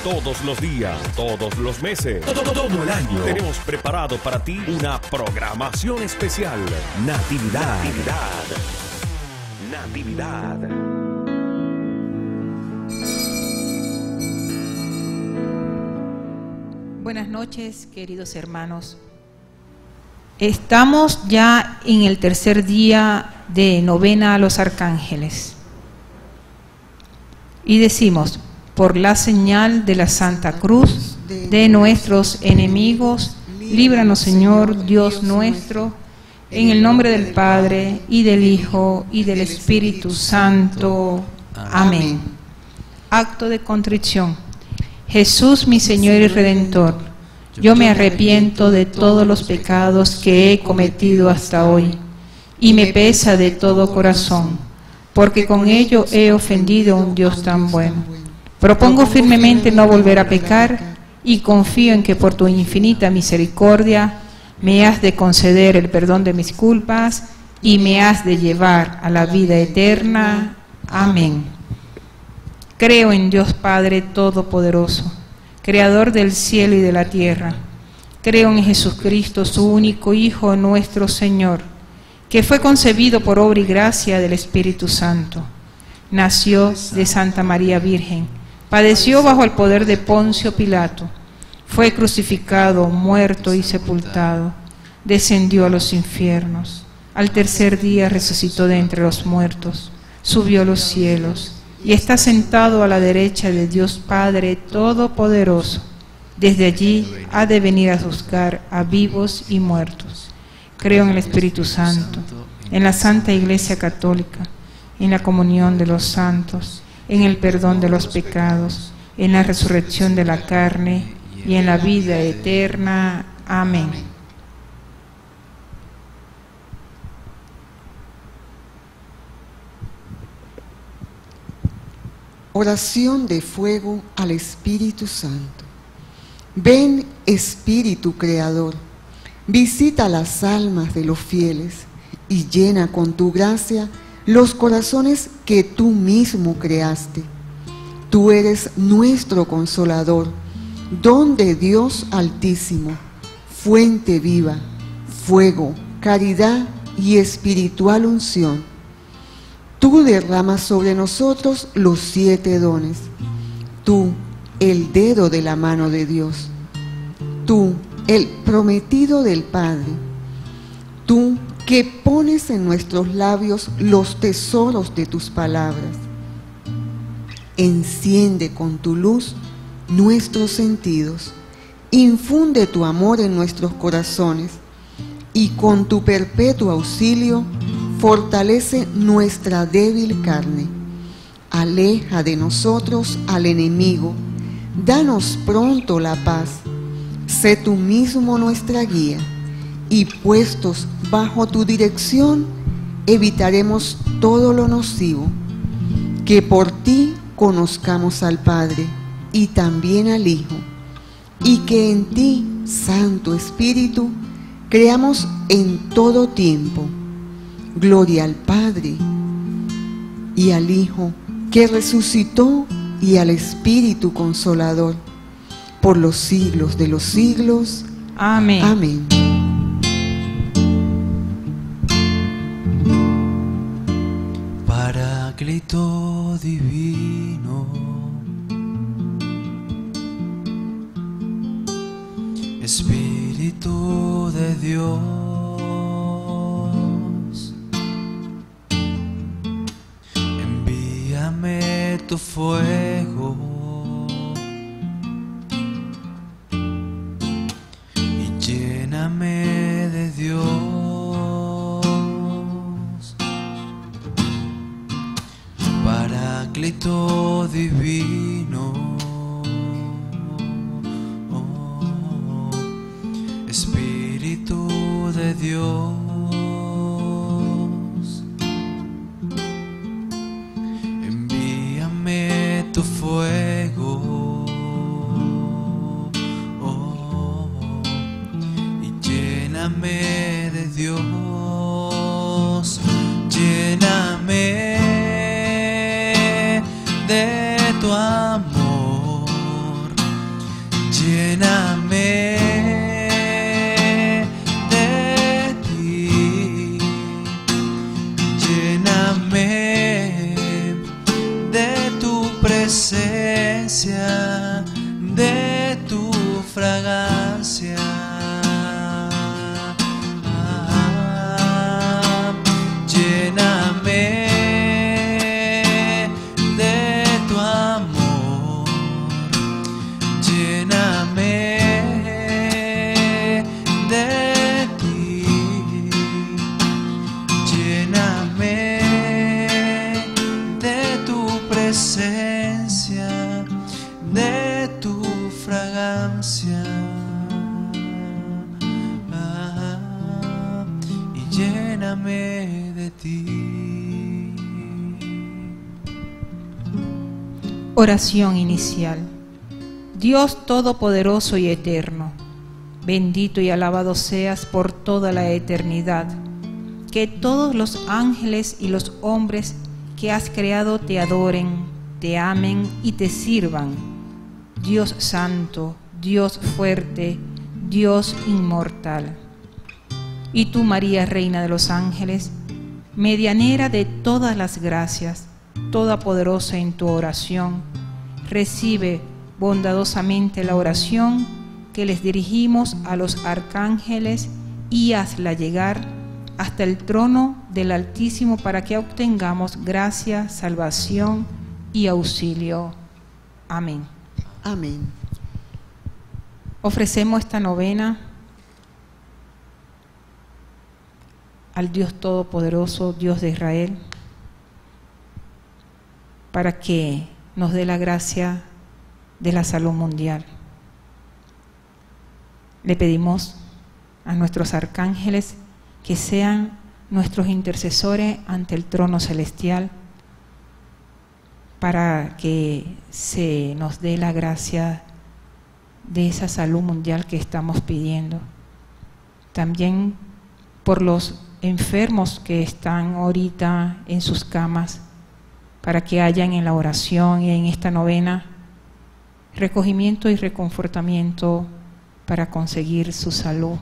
Todos los días, todos los meses, todo el año. Tenemos preparado para ti una programación especial. Natividad. Natividad. Buenas noches, queridos hermanos. Estamos ya en el tercer día de novena a los arcángeles. Y decimos: por la señal de la Santa Cruz de nuestros enemigos, líbranos, Señor Dios nuestro, en el nombre del Padre, y del Hijo, y del Espíritu Santo. Amén. Acto de contrición. Jesús, mi Señor y Redentor, yo me arrepiento de todos los pecados que he cometido hasta hoy, y me pesa de todo corazón, porque con ello he ofendido a un Dios tan bueno. Propongo firmemente no volver a pecar y confío en que por tu infinita misericordia me has de conceder el perdón de mis culpas y me has de llevar a la vida eterna. Amén. Creo en Dios Padre Todopoderoso, Creador del cielo y de la tierra. Creo en Jesucristo, su único Hijo, nuestro Señor, que fue concebido por obra y gracia del Espíritu Santo. Nació de Santa María Virgen. Padeció bajo el poder de Poncio Pilato, fue crucificado, muerto y sepultado, descendió a los infiernos, al tercer día resucitó de entre los muertos, subió a los cielos y está sentado a la derecha de Dios Padre Todopoderoso. Desde allí ha de venir a juzgar a vivos y muertos. Creo en el Espíritu Santo, en la Santa Iglesia Católica, en la comunión de los santos, en el perdón de los pecados, en la resurrección de la carne y en la vida eterna. Amén. Oración de fuego al Espíritu Santo. Ven, Espíritu Creador, visita las almas de los fieles y llena con tu gracia los corazones que tú mismo creaste. Tú eres nuestro consolador, don de Dios Altísimo, fuente viva, fuego, caridad y espiritual unción. Tú derramas sobre nosotros los 7 dones. Tú, el dedo de la mano de Dios. Tú, el prometido del Padre. Tú, que pones en nuestros labios los tesoros de tus palabras. Enciende con tu luz nuestros sentidos, infunde tu amor en nuestros corazones y con tu perpetuo auxilio fortalece nuestra débil carne. Aleja de nosotros al enemigo, danos pronto la paz, sé tú mismo nuestra guía. Y puestos bajo tu dirección, evitaremos todo lo nocivo. Que por ti conozcamos al Padre y también al Hijo, y que en ti, Santo Espíritu, creamos en todo tiempo. Gloria al Padre y al Hijo, que resucitó, y al Espíritu Consolador, por los siglos de los siglos. Amén. Amén. Paráclito divino, Espíritu de Dios, envíame tu fuego y lléname de Dios. Paráclito divino, Espíritu de Dios, envíame tu fuego y lléname de Dios, lléname de tu amor, lléname de ti. Oración inicial. Dios Todopoderoso y Eterno, bendito y alabado seas por toda la eternidad. Que todos los ángeles y los hombres que has creado te adoren, te amen y te sirvan. Dios santo, Dios fuerte, Dios inmortal. Y tú, María, Reina de los ángeles, medianera de todas las gracias, toda poderosa en tu oración, recibe bondadosamente la oración que les dirigimos a los arcángeles y hazla llegar hasta el trono del Altísimo para que obtengamos gracia, salvación y auxilio. Amén. Amén. Ofrecemos esta novena al Dios Todopoderoso, Dios de Israel, para que nos dé la gracia de la salud mundial. Le pedimos a nuestros arcángeles que sean nuestros intercesores ante el trono celestial para que se nos dé la gracia de esa salud mundial que estamos pidiendo. También por los enfermos que están ahorita en sus camas, para que hayan en la oración y en esta novena recogimiento y reconfortamiento para conseguir su salud.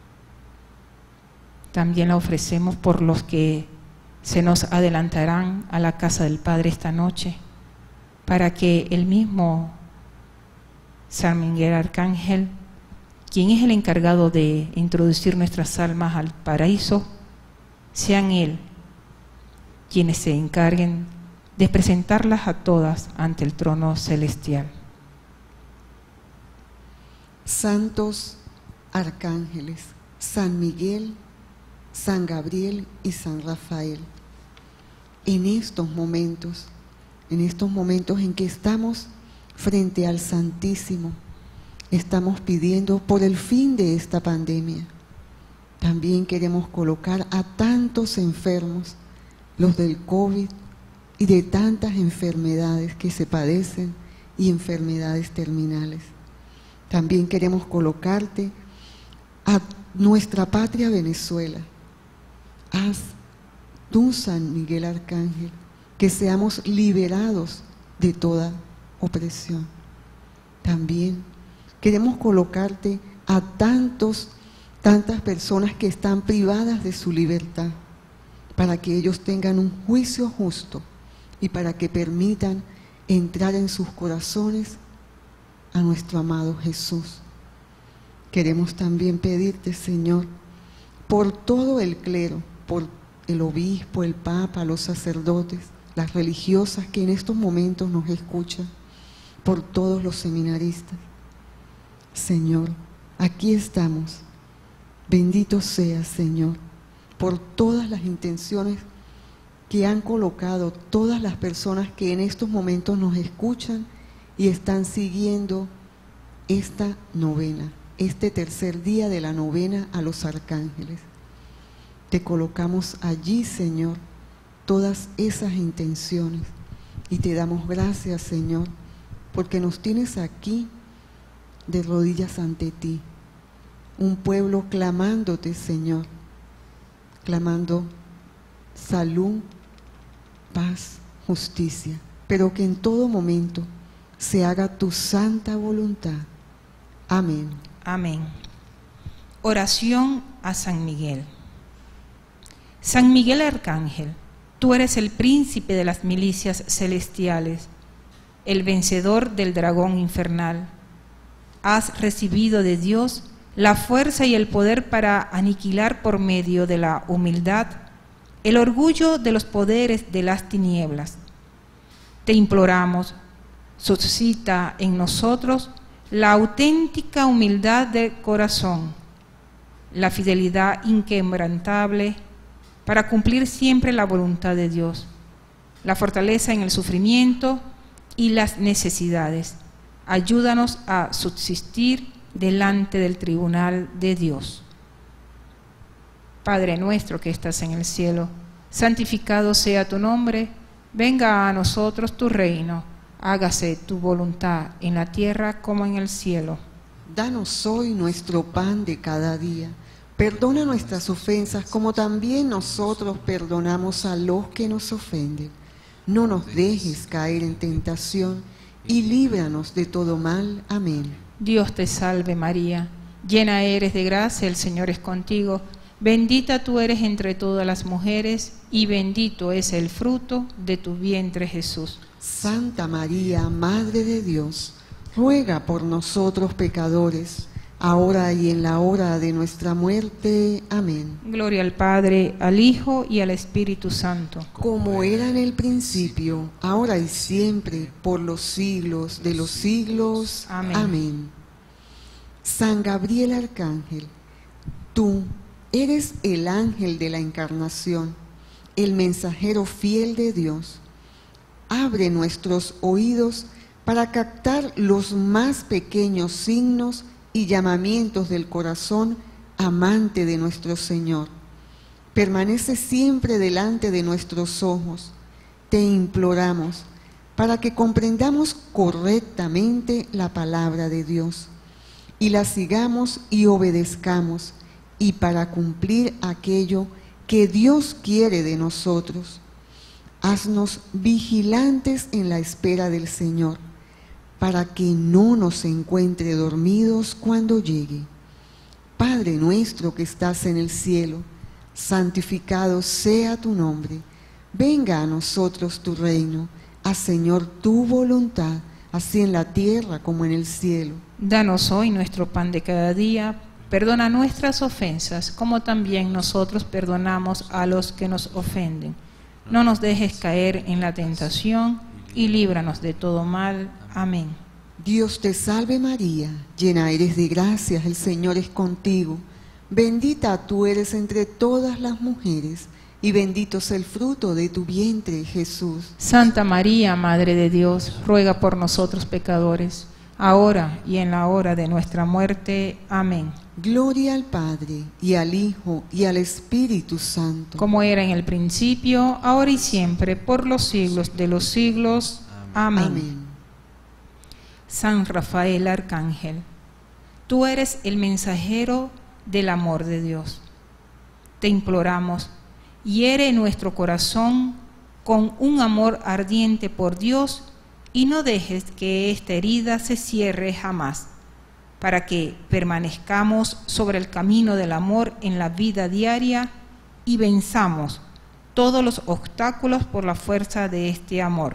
También la ofrecemos por los que se nos adelantarán a la casa del Padre esta noche, para que el mismo San Miguel Arcángel, quien es el encargado de introducir nuestras almas al paraíso, sean Él quienes se encarguen de presentarlas a todas ante el trono celestial. Santos arcángeles, San Miguel, San Gabriel y San Rafael, en estos momentos en que estamos frente al Santísimo, estamos pidiendo por el fin de esta pandemia. También queremos colocar a tantos enfermos, los del COVID y de tantas enfermedades que se padecen y enfermedades terminales. También queremos colocarte a nuestra patria Venezuela. Haz tú, San Miguel Arcángel, que seamos liberados de toda opresión. También queremos colocarte a tantas personas que están privadas de su libertad, para que ellos tengan un juicio justo y para que permitan entrar en sus corazones a nuestro amado Jesús. Queremos también pedirte, Señor, por todo el clero, por el obispo, el papa, los sacerdotes, las religiosas que en estos momentos nos escuchan, por todos los seminaristas. Señor, aquí estamos. Bendito seas, Señor, por todas las intenciones que han colocado todas las personas que en estos momentos nos escuchan y están siguiendo esta novena, este tercer día de la novena a los arcángeles. Te colocamos allí, Señor, todas esas intenciones y te damos gracias, Señor, porque nos tienes aquí de rodillas ante ti, un pueblo clamándote, Señor, clamando salud, paz, justicia, pero que en todo momento se haga tu santa voluntad. Amén. Amén. Oración a San Miguel. San Miguel Arcángel, tú eres el príncipe de las milicias celestiales, el vencedor del dragón infernal. Has recibido de Dios la fuerza y el poder para aniquilar por medio de la humildad el orgullo de los poderes de las tinieblas. Te imploramos, suscita en nosotros la auténtica humildad del corazón, la fidelidad inquebrantable para cumplir siempre la voluntad de Dios, la fortaleza en el sufrimiento y las necesidades. Ayúdanos a subsistir delante del tribunal de Dios. Padre nuestro que estás en el cielo, santificado sea tu nombre, venga a nosotros tu reino, hágase tu voluntad en la tierra como en el cielo. Danos hoy nuestro pan de cada día. Perdona nuestras ofensas como también nosotros perdonamos a los que nos ofenden. No nos dejes caer en tentación y líbranos de todo mal. Amén. Dios te salve María, llena eres de gracia, el Señor es contigo. Bendita tú eres entre todas las mujeres y bendito es el fruto de tu vientre Jesús. Santa María, Madre de Dios, ruega por nosotros pecadores, ahora y en la hora de nuestra muerte. Amén. Gloria al Padre, al Hijo y al Espíritu Santo. Como era en el principio, ahora y siempre, por los siglos de los siglos. Amén. Amén. San Gabriel Arcángel, tú eres el ángel de la encarnación, el mensajero fiel de Dios. Abre nuestros oídos para captar los más pequeños signos y llamamientos del corazón amante de nuestro Señor. Permanece siempre delante de nuestros ojos. Te imploramos para que comprendamos correctamente la palabra de Dios y la sigamos y obedezcamos, y para cumplir aquello que Dios quiere de nosotros. Haznos vigilantes en la espera del Señor, para que no nos encuentre dormidos cuando llegue. Padre nuestro que estás en el cielo, santificado sea tu nombre. Venga a nosotros tu reino. Haz, Señor, tu voluntad, así en la tierra como en el cielo. Danos hoy nuestro pan de cada día. Perdona nuestras ofensas, como también nosotros perdonamos a los que nos ofenden. No nos dejes caer en la tentación y líbranos de todo mal. Amén. Dios te salve María, llena eres de gracia, el Señor es contigo. Bendita tú eres entre todas las mujeres, y bendito es el fruto de tu vientre, Jesús. Santa María, Madre de Dios, ruega por nosotros pecadores, ahora y en la hora de nuestra muerte. Amén. Gloria al Padre, y al Hijo, y al Espíritu Santo. Como era en el principio, ahora y siempre, por los siglos de los siglos. Amén. Amén. San Rafael Arcángel, tú eres el mensajero del amor de Dios. Te imploramos, hiere nuestro corazón con un amor ardiente por Dios y no dejes que esta herida se cierre jamás, para que permanezcamos sobre el camino del amor en la vida diaria y venzamos todos los obstáculos por la fuerza de este amor.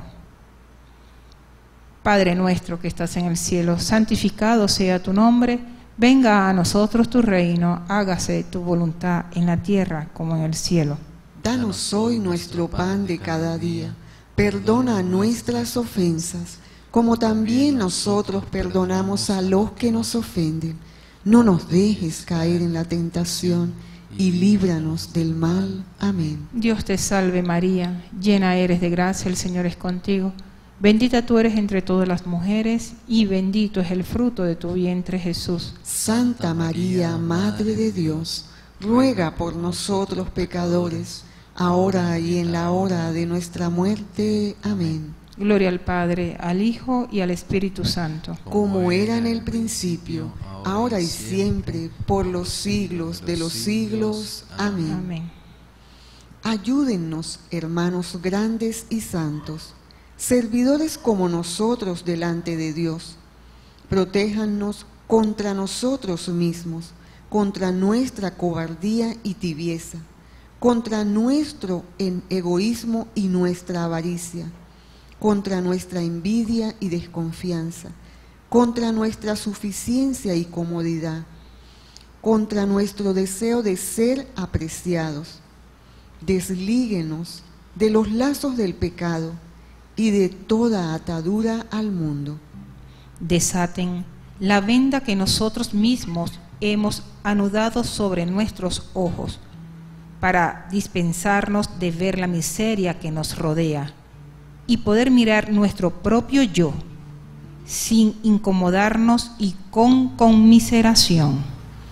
Padre nuestro que estás en el cielo, santificado sea tu nombre, venga a nosotros tu reino, hágase tu voluntad en la tierra como en el cielo. Danos hoy nuestro pan de cada día. Perdona nuestras ofensas, como también nosotros perdonamos a los que nos ofenden. No nos dejes caer en la tentación y líbranos del mal. Amén. Dios te salve María, llena eres de gracia, el Señor es contigo. Bendita tú eres entre todas las mujeres y bendito es el fruto de tu vientre Jesús. Santa María, Madre de Dios, ruega por nosotros pecadores, ahora y en la hora de nuestra muerte. Amén. Gloria al Padre, al Hijo y al Espíritu Santo. Como era en el principio, ahora y siempre, por los siglos de los siglos. Amén. Amén. Ayúdennos, hermanos grandes y santos, servidores como nosotros delante de Dios. Protéjannos contra nosotros mismos, contra nuestra cobardía y tibieza, contra nuestro egoísmo y nuestra avaricia, contra nuestra envidia y desconfianza, contra nuestra suficiencia y comodidad, contra nuestro deseo de ser apreciados. Deslíguenos de los lazos del pecado y de toda atadura al mundo. Desaten la venda que nosotros mismos hemos anudado sobre nuestros ojos, para dispensarnos de ver la miseria que nos rodea y poder mirar nuestro propio yo, sin incomodarnos y con conmiseración.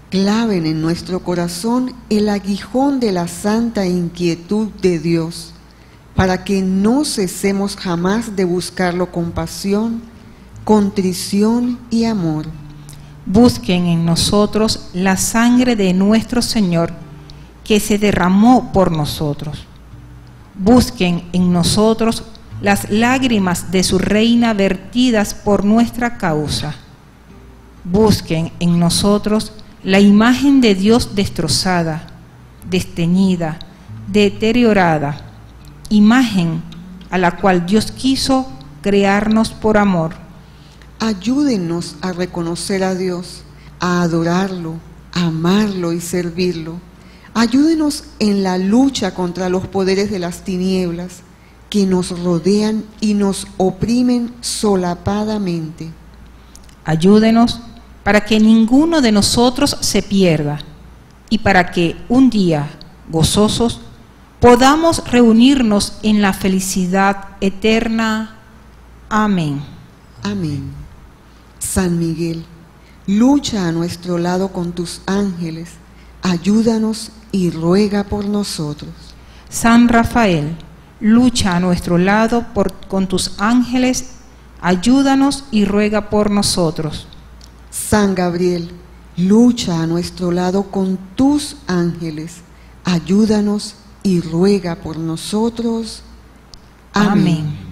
claven en nuestro corazón el aguijón de la santa inquietud de Dios, para que no cesemos jamás de buscarlo con pasión, contrición y amor. Busquen en nosotros la sangre de nuestro Señor, que se derramó por nosotros. Busquen en nosotros las lágrimas de su reina vertidas por nuestra causa. Busquen en nosotros la imagen de Dios destrozada, desteñida, deteriorada, imagen a la cual Dios quiso crearnos por amor. Ayúdennos a reconocer a Dios, a adorarlo, a amarlo y servirlo. Ayúdenos en la lucha contra los poderes de las tinieblas que nos rodean y nos oprimen solapadamente. Ayúdenos para que ninguno de nosotros se pierda y para que un día, gozosos, podamos reunirnos en la felicidad eterna. Amén. Amén. San Miguel, lucha a nuestro lado con tus ángeles, ayúdanos y ruega por nosotros. San Rafael, lucha a nuestro lado con tus ángeles, ayúdanos y ruega por nosotros. San Gabriel, lucha a nuestro lado con tus ángeles, ayúdanos y ruega por nosotros. Amén.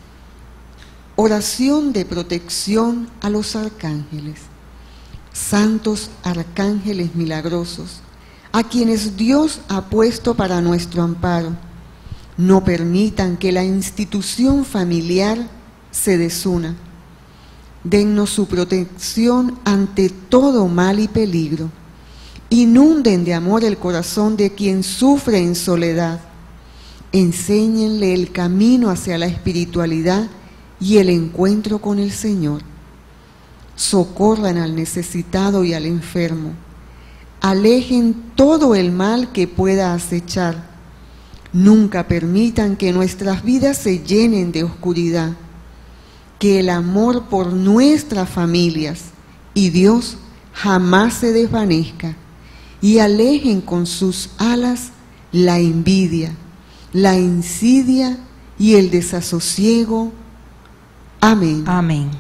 Oración de protección a los arcángeles. Santos arcángeles milagrosos, a quienes Dios ha puesto para nuestro amparo, no permitan que la institución familiar se desuna. Dennos su protección ante todo mal y peligro. Inunden de amor el corazón de quien sufre en soledad. Enséñenle el camino hacia la espiritualidad y el encuentro con el Señor. Socorran al necesitado y al enfermo. Alejen todo el mal que pueda acechar. Nunca permitan que nuestras vidas se llenen de oscuridad. Que el amor por nuestras familias y Dios jamás se desvanezca, y alejen con sus alas la envidia, la insidia y el desasosiego. Amén. Amén.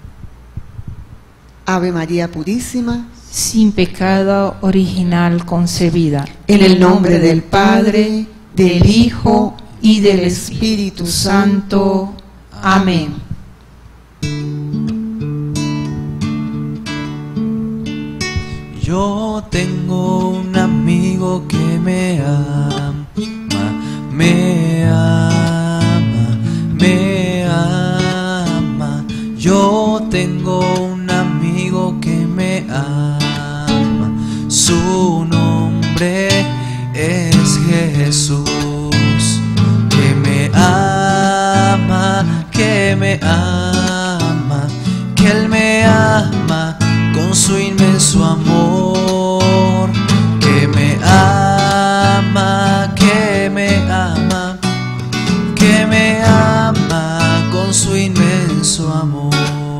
Ave María Purísima, sin pecado original concebida. en el nombre del Padre, del Hijo y del Espíritu Santo. Amén. Yo tengo un amigo que me ama, me ama, me ama. Yo tengo un amigo que me ama, su nombre es Jesús, que me ama, que me ama, que Él me ama con su inmenso amor, que me ama, que me ama, que me ama con su inmenso amor.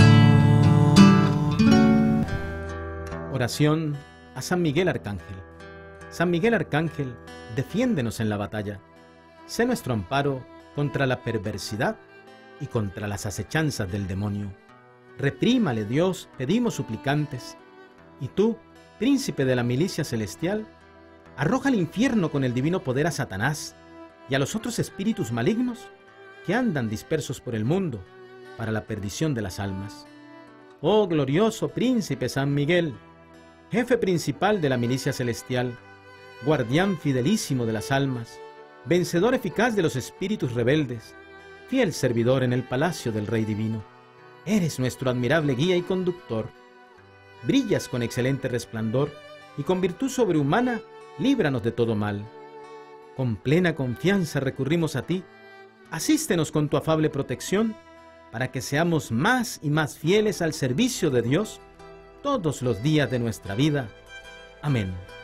Oración a San Miguel Arcángel. San Miguel Arcángel, defiéndenos en la batalla. Sé nuestro amparo contra la perversidad y contra las acechanzas del demonio. Reprímale, Dios, pedimos suplicantes. Y tú, príncipe de la milicia celestial, arroja al infierno con el divino poder a Satanás y a los otros espíritus malignos que andan dispersos por el mundo para la perdición de las almas. Oh glorioso príncipe San Miguel, jefe principal de la milicia celestial, guardián fidelísimo de las almas, vencedor eficaz de los espíritus rebeldes, fiel servidor en el palacio del Rey Divino. Eres nuestro admirable guía y conductor. Brillas con excelente resplandor y con virtud sobrehumana, líbranos de todo mal. Con plena confianza recurrimos a ti. Asístenos con tu afable protección para que seamos más y más fieles al servicio de Dios todos los días de nuestra vida. Amén.